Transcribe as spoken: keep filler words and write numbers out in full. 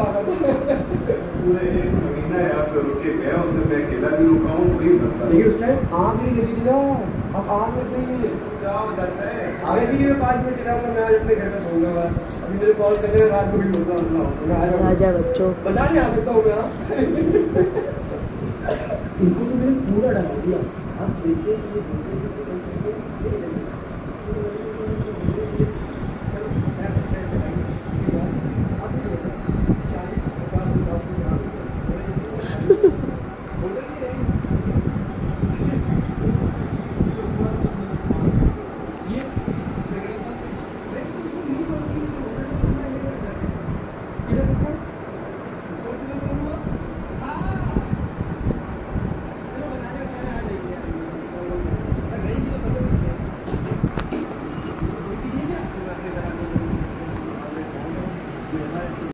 पूरे एक महीना यहाँ पे रुके गया, उसमें मैं अकेला भी रुका हूँ, कोई मसला नहीं। लेकिन उस टाइम आग नहीं लगी थी ना, अब आग लग गई है, क्या हो जाता है? वैसे ही मैं पाँच मिनट चला मैं आज अपने घर पे सोऊंगा बस। अभी मेरे कॉल कर रहे हैं, रात को भी बोलता हूँ मैं आ जाऊँ। राजा बच्चों बचा नहीं आ सकता हूँ मैं। इनको तो मैंने पूरा डाल दिया। अब देखिए ये ये